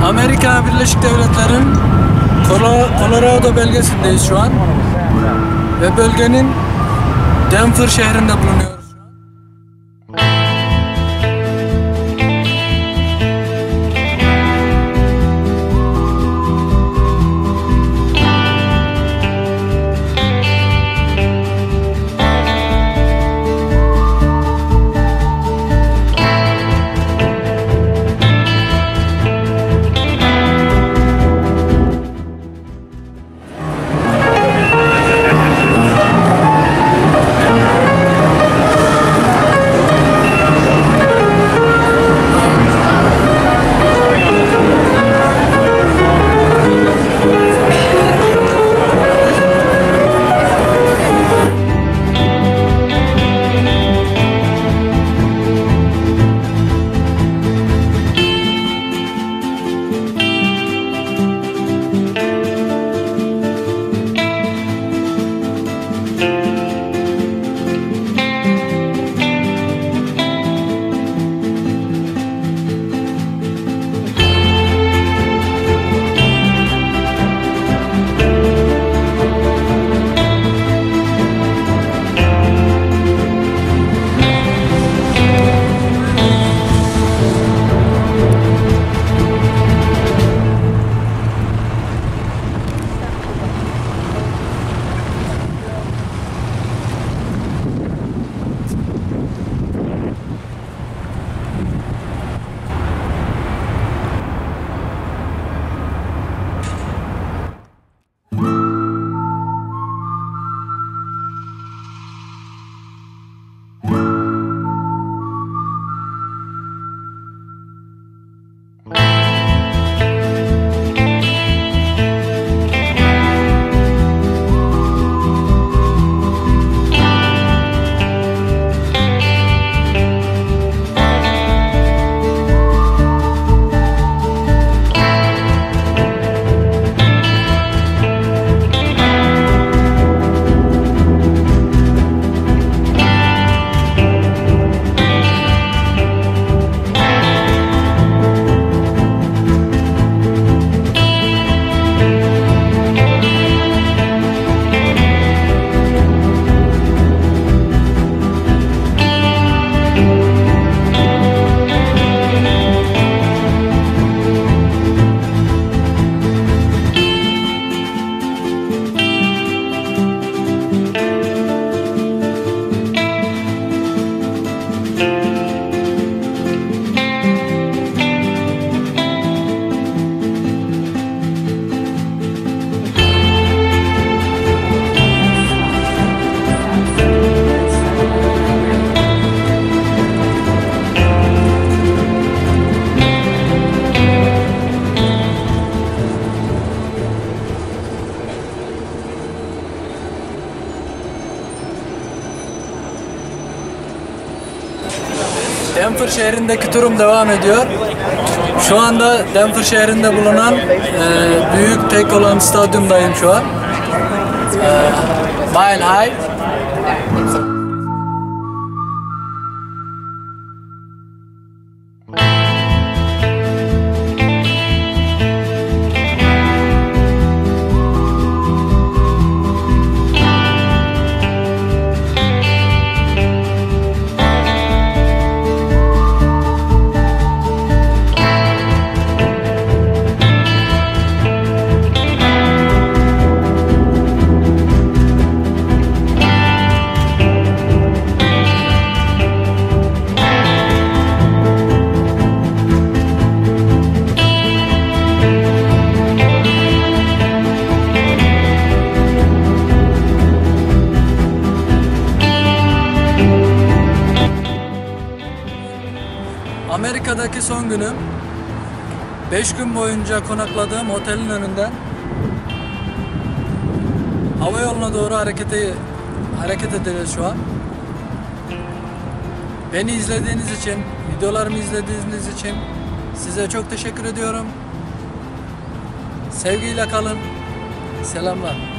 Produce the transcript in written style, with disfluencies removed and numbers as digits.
Amerika Birleşik Devletleri'nin Colorado bölgesindeyiz şu an ve bölgenin Denver şehrinde bulunuyoruz. Denver şehrindeki turum devam ediyor. Şu anda Denver şehrinde bulunan büyük tek olan stadyumdayım şu an. Mile High. Amerika'daki son günüm. 5 gün boyunca konakladığım otelin önünden hava yoluna doğru hareket edeceğiz şu an. Beni izlediğiniz için, videolarımı izlediğiniz için size çok teşekkür ediyorum. Sevgiyle kalın. Selamlar.